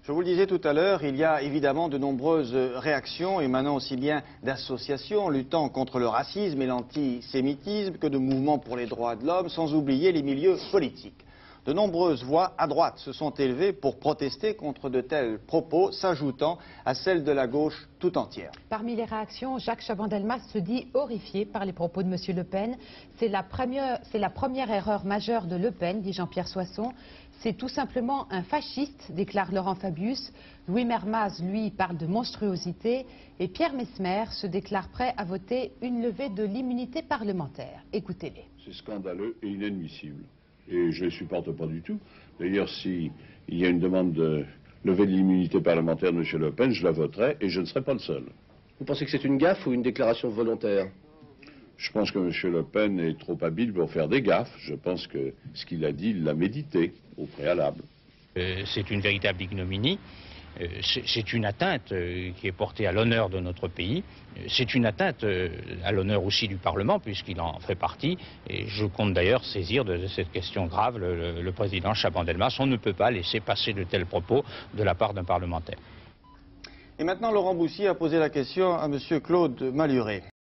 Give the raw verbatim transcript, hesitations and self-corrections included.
Je vous le disais tout à l'heure, il y a évidemment de nombreuses réactions émanant aussi bien d'associations luttant contre le racisme et l'antisémitisme que de mouvements pour les droits de l'homme, sans oublier les milieux politiques. De nombreuses voix à droite se sont élevées pour protester contre de tels propos, s'ajoutant à celles de la gauche tout entière. Parmi les réactions, Jacques Chaban-Delmas se dit horrifié par les propos de M. Le Pen. C'est la première, c'est la première erreur majeure de Le Pen, dit Jean-Pierre Soisson. C'est tout simplement un fasciste, déclare Laurent Fabius. Louis Mermaz, lui, parle de monstruosité. Et Pierre Messmer se déclare prêt à voter une levée de l'immunité parlementaire. Écoutez-les. C'est scandaleux et inadmissible. Et je ne les supporte pas du tout. D'ailleurs, s'il y a une demande de levée de l'immunité parlementaire de M. Le Pen, je la voterai et je ne serai pas le seul. Vous pensez que c'est une gaffe ou une déclaration volontaire? Je pense que M. Le Pen est trop habile pour faire des gaffes. Je pense que ce qu'il a dit, il l'a médité au préalable. Euh, c'est une véritable ignominie. Euh, c'est une atteinte euh, qui est portée à l'honneur de notre pays. C'est une atteinte euh, à l'honneur aussi du Parlement, puisqu'il en fait partie. Et je compte d'ailleurs saisir de, de cette question grave le, le, le président Chaban-Delmas. On ne peut pas laisser passer de tels propos de la part d'un parlementaire. Et maintenant, Laurent Boussier a posé la question à M. Claude Malhuret.